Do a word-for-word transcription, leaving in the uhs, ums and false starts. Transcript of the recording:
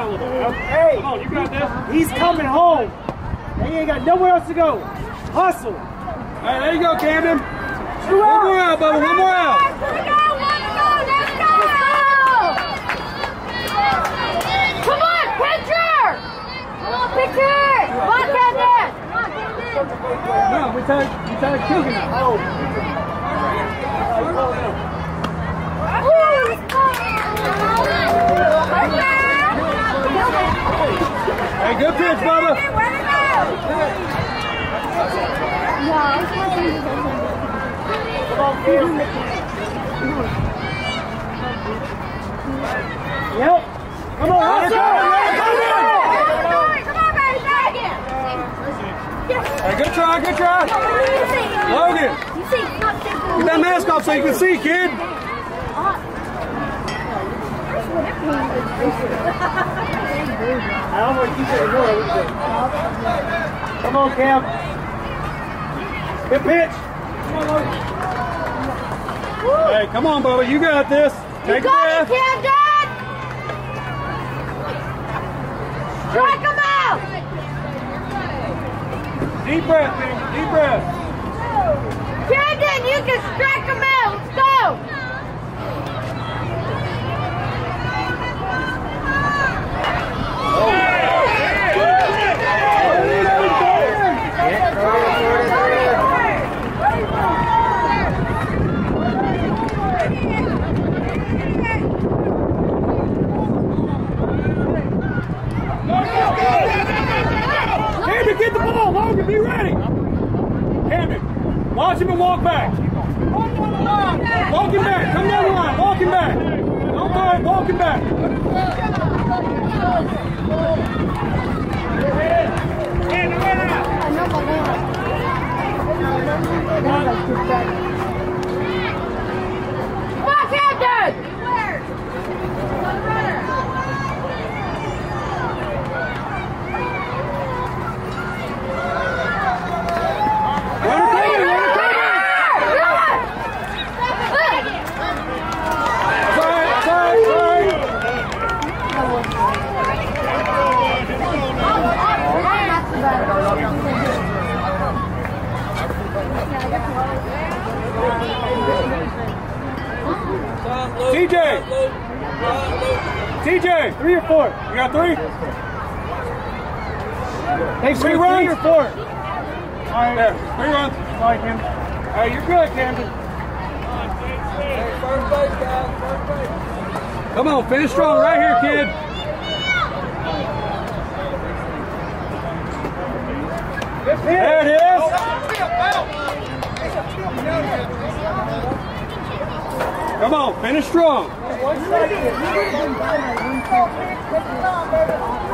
Hey, come on, you got this. He's coming home. He ain't got nowhere else to go. Hustle. All right, there you go, Camden. Two one out. more out, Bubba. One more out. Let's go, let's go, let's go! Come on, pitcher! Come on, pitcher! Come on, Camden! Come on, Camden! No, we tied, we tied Coogan out. Oh. Hey, good pitch, Bubba. Yep. Come on, let's go. Come on, baby, try again. Hey, good try, good try. Logan, You see, it's not safe. get that mask off so you can see, kid. I don't want to keep it going. Come on, Cam. Good pitch. Hey, come on, Bubba. You got this. Take a Got it, breath. Camden! Strike him out! Deep breath, man. Deep breath. Camden, you can strike him out. Let's go! Camden, get the ball. Logan, be ready. Camden, watch him and walk back. Walk him back. Come down the line. Walk him back. Don't go ahead. Walk him back. Come on, Camden! T J! T J! Three or four? You got three? Hey, Three three runs? or four? All right, there. Three runs. All right, Cam. All right, you're good, Camden. Come on, finish strong right here, kid. There it is. Come on, finish strong. One second.